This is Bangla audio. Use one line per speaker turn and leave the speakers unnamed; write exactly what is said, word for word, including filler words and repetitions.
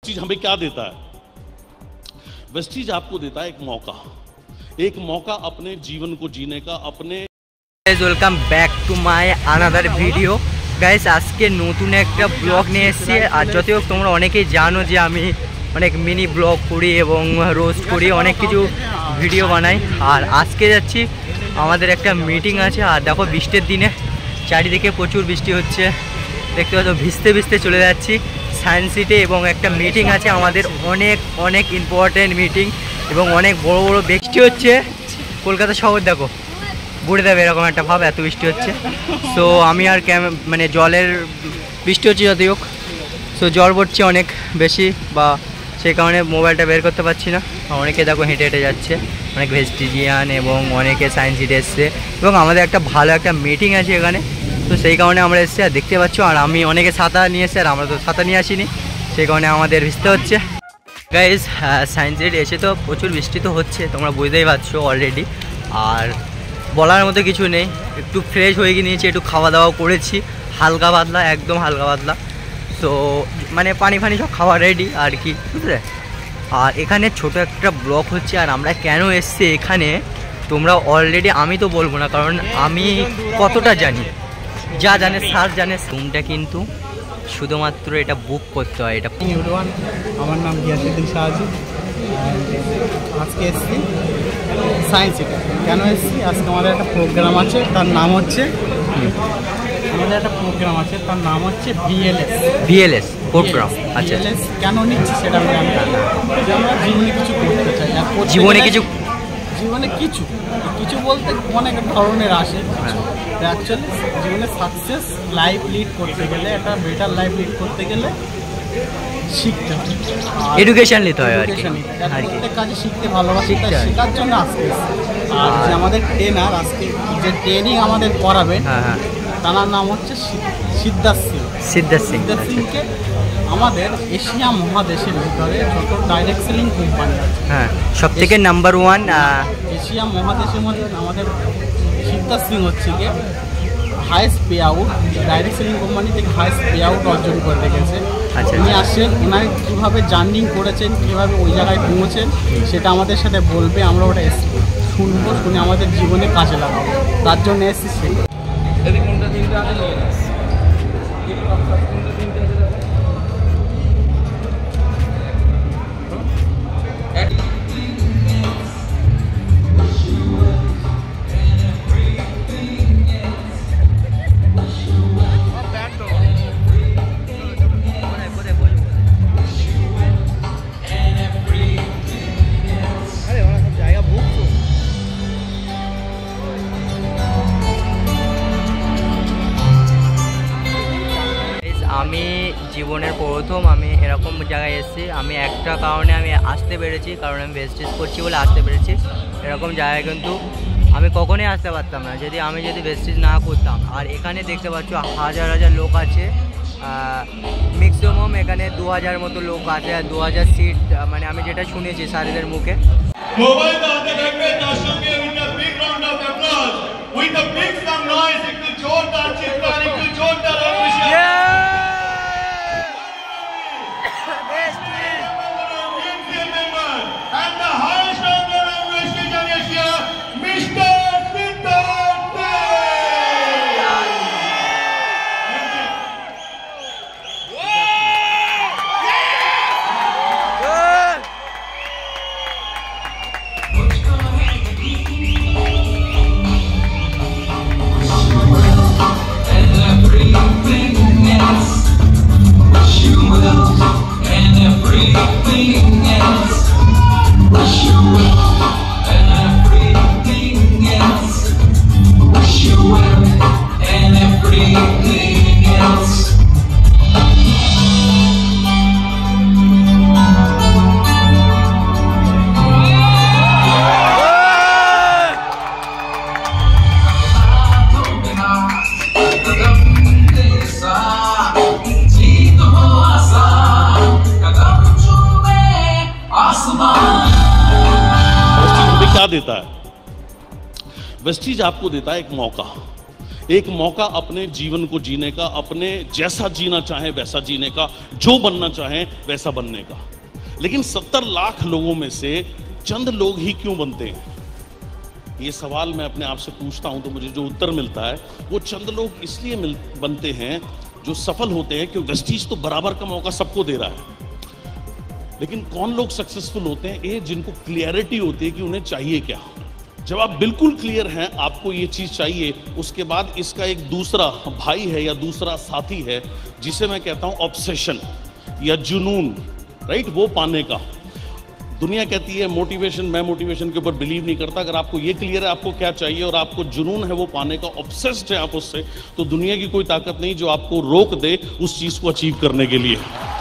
वेस्टीज हमें क्या देता है? वेस्टीज आपको देता है एक मौका, एक मौका अपने जीवन को जीने का। अपने
welcome back to my another video guys. আজকে নতুন একটা ব্লগ নিয়ে এসেছি। আর যদিও তোমরা অনেকেই জানো যে আমি অনেক মিনি ব্লগ করি এবং রোস্ট করি, অনেক কিছু ভিডিও বানাই। আর আজকে যাচ্ছি, আমাদের একটা মিটিং আছে। আর দেখো বৃষ্টির দিনে চারিদিকে প্রচুর বৃষ্টি হচ্ছে, দেখতে পাচ্ছ। ভিজতে ভিজতে চলে যাচ্ছি সায়েন্স সিটি এবং একটা মিটিং আছে আমাদের, অনেক অনেক ইম্পর্টেন্ট মিটিং এবং অনেক বড় বড় বৃষ্টি হচ্ছে। কলকাতা শহর দেখো বুড়ে দেবে এরকম একটা ভাব, এত বৃষ্টি হচ্ছে। সো আমি আর ক্যাম মানে জলের বৃষ্টি হচ্ছে যদিও, সো জল পড়ছে অনেক বেশি, বা সেই কারণে মোবাইলটা বের করতে পারছি না। অনেকে দেখো হেঁটে হেঁটে যাচ্ছে, অনেক ভেস্টিজিয়ান এবং অনেকে সায়েন্স সিটি এসছে এবং আমাদের একটা ভালো একটা মিটিং আছে এখানে। তো সেই কারণে আমরা এসেছি। আর দেখতে পাচ্ছ, আর আমি অনেকে ছাতা নিয়ে এসেছি, আর আমরা তো ছাতা নিয়ে আসিনি, সেই কারণে আমাদের ভিজতে হচ্ছে। গাইজ সায়েন্স সিটি এসে তো প্রচুর বৃষ্টি তো হচ্ছে, তোমরা বুঝতেই পারছো অলরেডি। আর বলার মতো কিছু নেই, একটু ফ্রেশ হয়ে গিয়ে নিয়েছি, একটু খাওয়া দাওয়া করেছি হালকা পাতলা, একদম হালকা পাতলা। তো মানে পানি ফানি সব খাওয়া রেডি আর কি, বুঝলে। আর এখানে ছোট একটা ব্লক হচ্ছে। আর আমরা কেন এসছি এখানে তোমরা অলরেডি, আমি তো বলবো না, কারণ আমি কতটা জানি, যা জানে স্যার জানে। রুমটা কিন্তু শুধুমাত্র এটা বুক করতে হয়। এটা
আমার নাম গিয়াসুদ্দিন শাহজি। আজকে এসছি সায়েন্স সিটি। কেন এসছি? আজকে আমাদের একটা প্রোগ্রাম আছে, তার নাম হচ্ছে আমাদের একটা প্রোগ্রাম আছে তার নাম হচ্ছে ভিএলএস।
ভিএলএস প্রোগ্রাম, আচ্ছা।
ভিএলএস কেন নিচ্ছি সেটা আমি জানি না, যে আমরা জীবনে কিছু করতে চাই।
জীবনে কিছু
জীবনে কিছু কিছু বলতে অনেক ধরনের আসে। অ্যাকচুয়ালি জীবনে সাকসেস লাইফ লিড করতে গেলে, একটা বেটার লাইফ লিড করতে গেলে শিখতে হয়,
এডুকেশন নিতে হয় আর কি।
প্রত্যেক কাজে শিখতে ভালোবাসি, শেখার জন্য আজকে। আর যে আমাদের ট্রেনার আজকে যে ট্রেনিং আমাদের করাবেন,
হ্যাঁ হ্যাঁ,
তার নাম হচ্ছে সিদ্ধার্থ সিং।
সিদ্ধার্থ সিং
সিদ্ধার্থ সিংকে আমাদের এশিয়া মহাদেশের ভিতরে যত ডাইরেক্ট সেলিং কোম্পানি আছে,
হ্যাঁ, সব থেকে নাম্বার ওয়ান
এশিয়া মহাদেশের মধ্যে আমাদের সিদ্ধার্থ সিং হচ্ছে গিয়ে highest pay out, direct selling company থেকে হাইস্ট পে আউট অর্জন করে রেখেছে। উনি আসছেন, ওনার কীভাবে জার্নিং করেছেন, কীভাবে ওই জায়গায় পৌঁছেন, সেটা আমাদের সাথে বলবে। আমরা ওটা শুনবো, শুনে আমাদের জীবনে কাজে লাগাবো, তার জন্য এসেছি। সেই
আমি জীবনের প্রথম আমি এরকম জায়গায় এসেছি। আমি একটা কারণে আমি আসতে পেরেছি, কারণ আমি ভেস্টিজ করছি বলে আসতে পেরেছি এরকম জায়গায়। কিন্তু আমি কখনোই আসতে পারতাম না যদি আমি যদি ভেস্টিজ না করতাম। আর এখানে দেখতে পাচ্ছ হাজার হাজার লোক আছে, ম্যাক্সিমাম এখানে দু হাজার মতো লোক আছে। আর দু হাজার সিট, মানে আমি যেটা শুনেছি স্যারেদের মুখে।
देता है वेस्टीज आपको देता है एक मौका, एक मौका अपने जीवन को जीने का, अपने जैसा जीना चाहें वैसा जीने का, जो बनना चाहें वैसा बनने का। लेकिन सत्तर लाख लोगों में से चंद लोग ही क्यों बनते हैं? ये सवाल मैं अपने आप से पूछता हूं तो मुझे जो उत्तर मिलता है वो चंद लोग इसलिए मिल बनते हैं जो सफल होते हैं, क्योंकि वेस्टीज तो बराबर का मौका सबको दे रहा है। लेकिन कौन लोग सक्सेसफुल होते हैं? ये जिनको क्लियरिटी होती है कि उन्हें चाहिए क्या। जब आप बिल्कुल क्लियर हैं, आपको ये चीज़ चाहिए, उसके बाद इसका एक दूसरा भाई है या दूसरा साथी है जिसे मैं कहता हूं ऑब्सेशन या जुनून, राइट, वो पाने का। दुनिया कहती है मोटिवेशन, मैं मोटिवेशन के ऊपर बिलीव नहीं करता। अगर आपको ये क्लियर है आपको क्या चाहिए और आपको जुनून है वो पाने का, ऑब्सेस्ड है आप उससे, तो दुनिया की कोई ताकत नहीं जो आपको रोक दे उस चीज़ को अचीव करने के लिए।